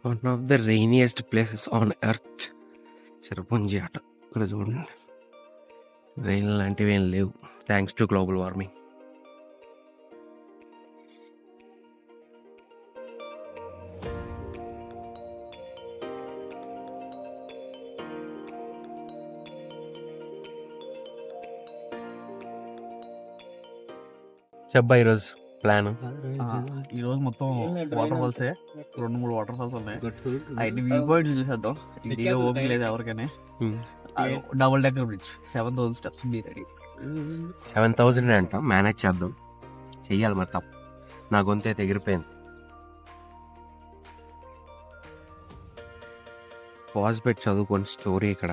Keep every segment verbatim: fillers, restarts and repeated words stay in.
One of the rainiest places on earth Cherrapunji అట. ఇక్కడ చూడండి, రెయిన్ లాంటివి ఏం లేవు థ్యాంక్స్ టు గ్లోబల్ వార్మింగ్. చెప్పా ఈరోజు ప్లాన్. ఈ రోజు మొత్తం వాటర్ ఫాల్స్, రెండు మూడు వాటర్ ఫాల్స్ ఉన్నాయి. అయితే వ్యూ పాయింట్ చూసేద్దాం. ఇండియా ఓపిక లేదు ఎవరికైనా. Double decker bridge, seven thousand steps be ready. Seven thousand అంట, మేనేజ్ చేద్దాం, చెయ్యాలి మరి తప్ప. నా గొంతు అయితే ఎగిరిపోయింది. పాజ్ పెట్టి చదువుకోండి స్టోరీ ఇక్కడ.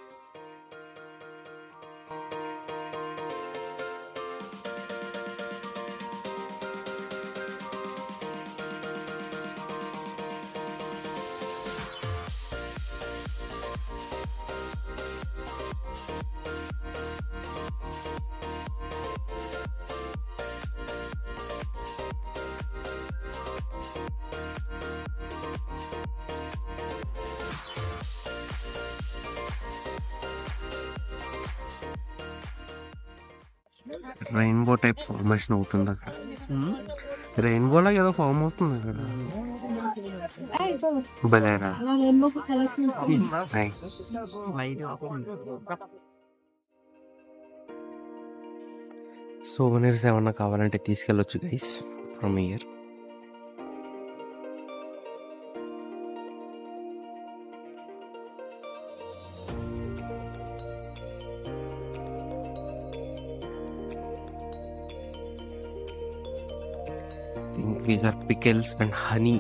రెయిన్బో టైప్ ఫార్మేషన్ అవుతుంది అక్కడ. రెయిన్బోలో ఏదో ఫార్మ్ అవుతుంది అక్కడ. బలేరా, సోవెనీర్స్ ఏమన్నా కావాలంటే తీసుకెళ్ళొచ్చు guys from here. These are pickles and honey.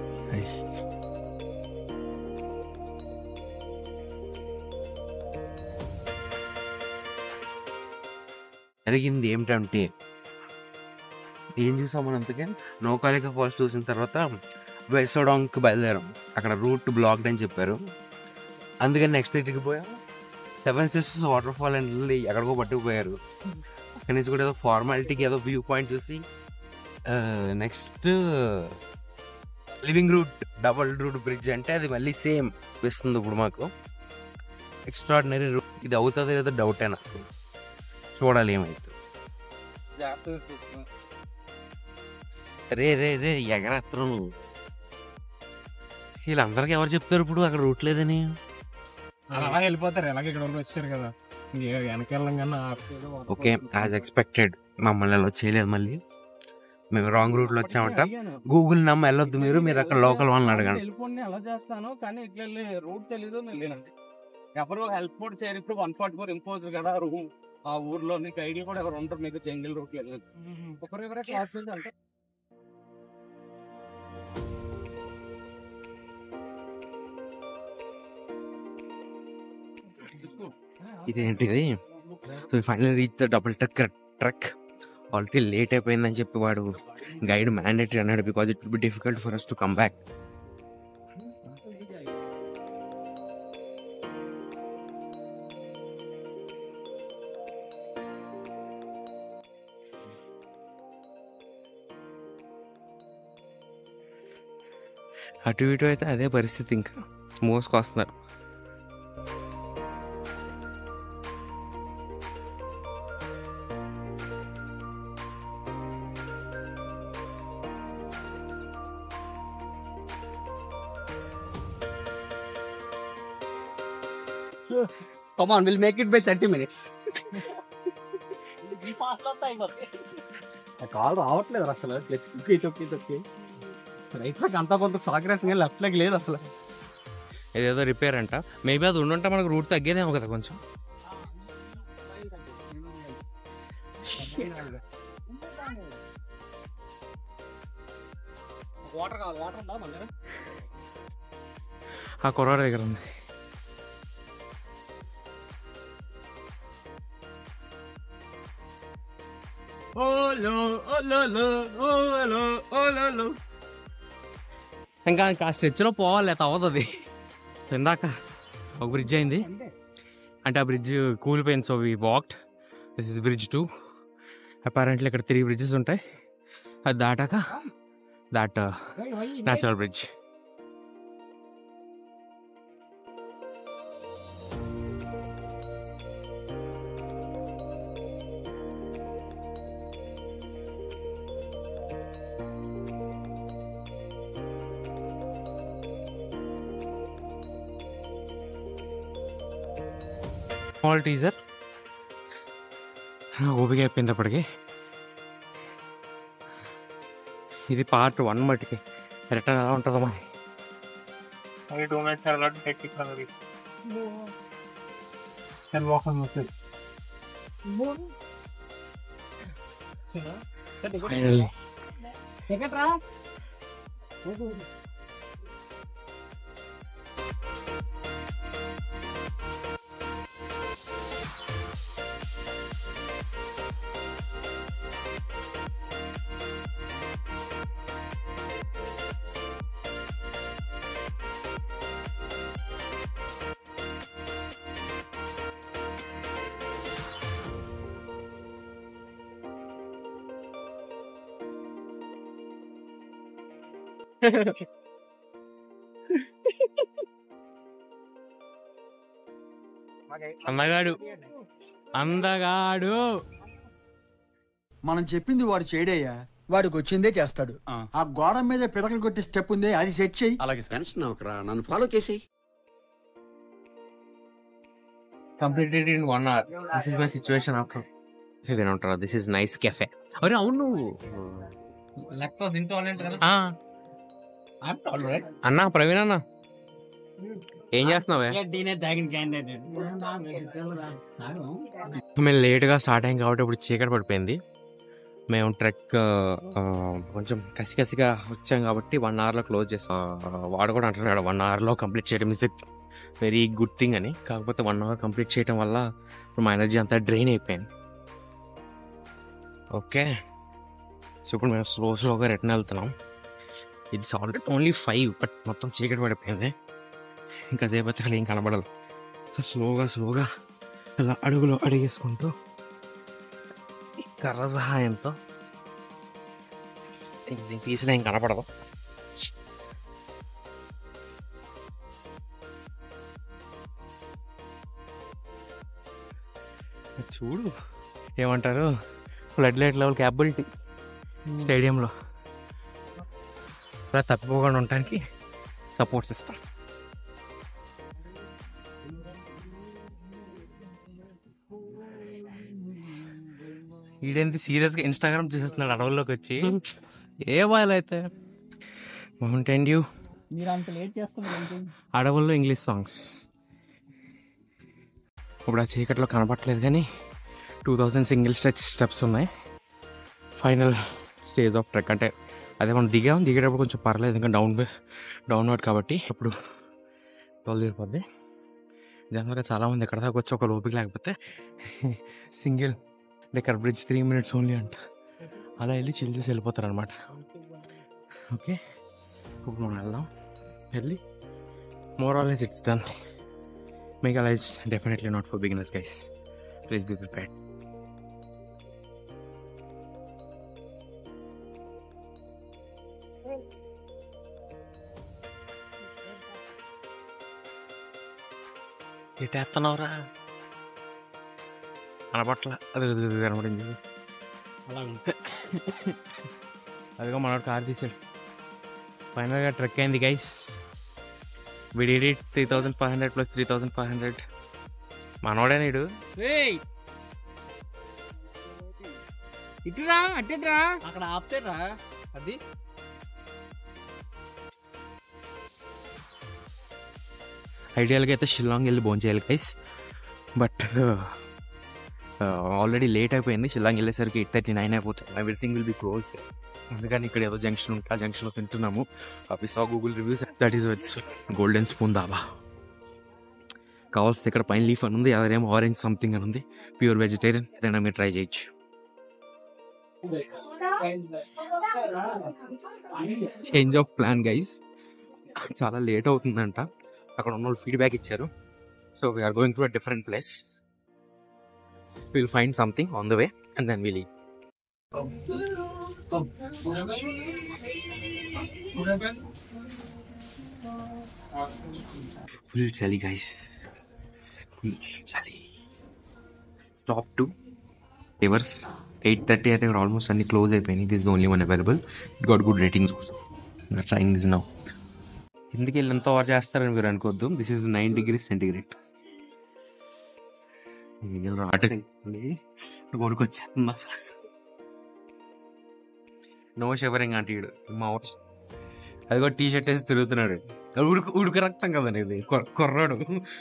జరిగింది ఏమిటంటే, ఏం చూసాం మనం అంతకే, నౌకాలిక ఫాల్స్ చూసిన తర్వాత వెసోడాంగ్కి బయలుదేరాం. అక్కడ రూట్ బ్లాక్డ్ అని చెప్పారు, అందుకని నెక్స్ట్ ఇటుకి పోయాం. సెవెన్ సిస్టర్స్ వాటర్ ఫాల్ అని వెళ్ళి ఎక్కడికో పట్టుకుపోయారు. అక్కడి నుంచి కూడా ఏదో ఫార్మాలిటీకి ఏదో వ్యూ పాయింట్ చూసి next living root double root bridge అంటే అది మళ్ళీ సేమ్ వేస్తుంది ఇప్పుడు మాకు. Extraordinary root. ఇది అవుతుంది ఏదో డౌటే నాకు, చూడాలి ఏమైతుంది. రే రే రే ఎగరేస్తారు నువ్వు. వీళ్ళందరికీ ఎవరు చెప్తారు ఇప్పుడు అక్కడ రూట్ లేదని? అలా వెళ్ళిపోతారు. ఎలాగ ఇక్కడ వరకు వచ్చారు కదా, వెనకెళ్ళంగా. ఓకే, యాజ్ ఎక్స్పెక్టెడ్ మమ్మల్ని ఎలా చేయలేదు. మళ్ళీ మేము రాంగ్ రూట్ లో వచ్చామంట. గూగుల్ నమ్మ వెళ్ళొద్దు మీరు, మీరు అక్కడ లోకల్ వాళ్ళని అడగండి. వెళ్ళిపోండి ఎలా చేస్తాను, కానీ ఇట్లా రూట్ తెలీదు వెళ్ళానండి. ఎవరు హెల్ప్ కూడా చేయరు. ఇప్పుడు వన్ ఫార్టీ ఫోర్ ఇంపోజ్ కదా రూమ్ ఆ ఊర్లో, నీకు ఐడియా కూడా ఎవరు ఉంటారు మీకు జంగిల్ రూట్ వెళ్ళలేదు. ఒకరికొకరే క్లాస్ అంటే ఇదేంటిది? So final reach the double decker trek. Already late అయిపోయిందని చెప్పి వాడు గైడ్ మ్యాండేటరీ అన్నాడు, because it will be difficult for us to come back. అటు ఇటు అయితే అదే పరిస్థితి, ఇంకా మోసుకొస్తున్నారు. Come on, we'll make it by thirty minutes. Call రావట్లేదు అసలు. తొక్కి తొక్కి తొక్కి రైట్ లెగ్ అంతా కొంత సాగరేస్తుంది, లెఫ్ట్ లెగ్ లేదు అసలు. ఏదేదో రిపేర్ అంట. మేబీ అది ఉండుంటే మనకు రూట్ తగ్గేదేమో కదా కొంచెం. వాటర్ కావాలి, వాటర్ ఉందా మన దగ్గర? ఆ కుర్రాడి దగ్గర ఉంది. ఇంకా ఇంకా స్ట్రెచ్లో పోవాలి, లేకపోతే అవుతుంది. ఇందాక ఒక బ్రిడ్జ్ అయింది అంటే ఆ బ్రిడ్జ్ కూలిపోయింది. So we walked. This is bridge two. Apparently ఇక్కడ త్రీ బ్రిడ్జెస్ ఉంటాయి. అది దాటాక that natural bridge. Small teaser. ఓపిక అయిపోయింది అప్పటికి. ఇది పార్ట్ వన్ మటుకి రిటర్న్ ఎలా ఉంటుందో మరి. టూ మినిట్స్ అలాంటి టెక్నిక్ అన్నది ఫైనల్లీ అందగాడు అందగాడు మనం చెప్పింది వాడు చేయడయ్యా. వాడికి వచ్చిందే చేస్తాడు. ఆ గోడ మీద పిడకలు కొట్టి స్టెప్ ఉంది, అది సెట్ చెయ్యి. అలాగే టెన్షన్ అవకరా, నన్ను ఫాలో చేసేయి. Completed in one hour. This is my situation after. ఇదేనా ఉంటారా? This is nice cafe. అరే అవును, అన్నా ప్రవీణ్ అన్న ఏం చేస్తున్నావే? మేము లేట్గా స్టార్ట్ అయ్యాం కాబట్టి ఇప్పుడు చీకటి పడిపోయింది. మేము ట్రెక్ కొంచెం కసి కసిగా వచ్చాం కాబట్టి వన్ అవర్లో క్లోజ్ చేస్తాం. వాడు కూడా అంటున్నాడు వన్ అవర్లో కంప్లీట్ చేయడం ఇస్ వెరీ గుడ్ థింగ్ అని. కాకపోతే వన్ అవర్ కంప్లీట్ చేయడం వల్ల ఇప్పుడు మా ఎనర్జీ అంతా డ్రైన్ అయిపోయింది. ఓకే, సో ఇప్పుడు మేము స్లో స్లోగా రిటర్న్ వెళ్తున్నాం. It's already only five, but మొత్తం చీకటి పడిపోయింది. ఇంకా సేపు అయితే ఏం కనబడదు. సో స్లోగా స్లోగా ఇలా అడుగులో అడిగేసుకుంటూ కర్ర సహాయంతో దీన్ని తీసినా ఏం కనపడదు. చూడు ఏమంటారు, ఫ్లడ్ లైట్ లెవెల్ క్యాపబిలిటీ స్టేడియంలో అలా తప్పిపోకుండా ఉండటానికి సపోర్ట్స్ ఇస్తాం. ఈడేంటి సీరియస్గా ఇన్స్టాగ్రామ్ చూసేస్తున్నాడు అడవుల్లోకి వచ్చి. ఏ బాయ్ అయితే మౌంటైన్ డ్యూ, అడవుల్లో ఇంగ్లీష్ సాంగ్స్. ఇప్పుడు ఆ చీకట్లో కనపట్లేదు కానీ two thousand single stretch steps ఉన్నాయి. Final stage of trek. అంటే అదే మనం దిగాం, దిగేటప్పుడు కొంచెం పర్లేదు, ఇంకా డౌన్ డౌన్వర్డ్ కాబట్టి ఇప్పుడు టోల్ తీరిపోద్ది. జనరల్గా చాలామంది ఎక్కడ దాకా వచ్చి ఒక లోపలికి లేకపోతే single decker bridge three minutes only అంట, అలా వెళ్ళి చిల్ చేసి వెళ్ళిపోతారు అనమాట. ఓకే, ఇప్పుడు మనం వెళ్దాం. వెళ్ళి more or less it's done. Meghalaya is definitely not for beginners, guys. Please be prepared. ఎట్టేస్తున్నావురా అనపట్ల అది కనబడింది. అలా ఉంటే అదిగో మనోడు కార్ తీసాడు. ఫైనల్గా ట్రెక్ అయింది guys. We did it three thousand five hundred plus three thousand five hundred. మనోడే నీడు. ఇటురా అట్టేట్రా అక్కడ ఆపుతేరా. అది ఐడియల్గా అయితే షిల్లాంగ్ వెళ్ళి భోజనం చేయాలి గైస్, బట్ ఆల్రెడీ లేట్ అయిపోయింది. షిల్లాంగ్ వెళ్ళేసరికి ఎయిట్ థర్టీ నైన్ అయిపోతుంది. Everything will be closed. అందుకని ఇక్కడ ఏదో జంక్షన్ ఉంటే ఆ జంక్షన్లో తింటున్నాము. We saw Google reviews, that is with golden spoon dhaba. కావాల్సి ఇక్కడ పైన లీఫ్ అని ఉంది, అదేమో ఆరెంజ్ సంథింగ్ అని ఉంది. ప్యూర్ వెజిటేరియన్, ఏదైనా మీరు ట్రై చేయొచ్చు. చేంజ్ ఆఫ్ ప్లాన్ గైస్, చాలా లేట్ అవుతుందంట. అక్కడ ఉన్న వాళ్ళు ఫీడ్బ్యాక్ ఇచ్చారు. So we're going to a different place. We'll find something on the way and then we'll eat. Full chilly guys, full chilly. Stop to Rivers. eight thirty I think almost any close అయిపోయింది. This is the only one available. It got good ratings also. We are trying this now. ఇందుకు వెళ్ళి ఎంత over చేస్తారని మీరు అనుకోవద్దు. This is nine degree centigrade. కొడుకొచ్చేస్తుంది అసలు. No shivering అంటే ఈడు మా ఊరు. అది కూడా టీ షర్ట్ వేసి తిరుగుతున్నాడు. ఉడుకు ఉడుకు రక్తం కదండి ఇది, కొ- కుర్రాడు.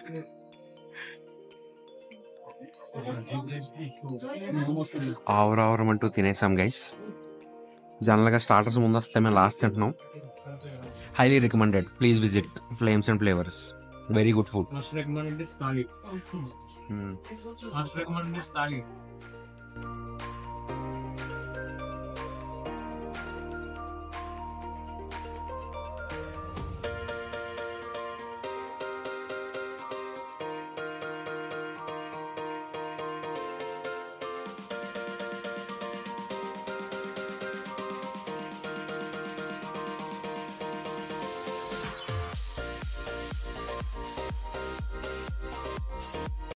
ఆవరావరం అంటూ తినేసాం గైస్. జనరల్గా స్టార్టర్స్ ముందు వస్తే మేము లాస్ట్ తింటున్నాం. Highly recommended, please visit flames and flavours, very good food. Most recommended is thali. Most recommended is thali.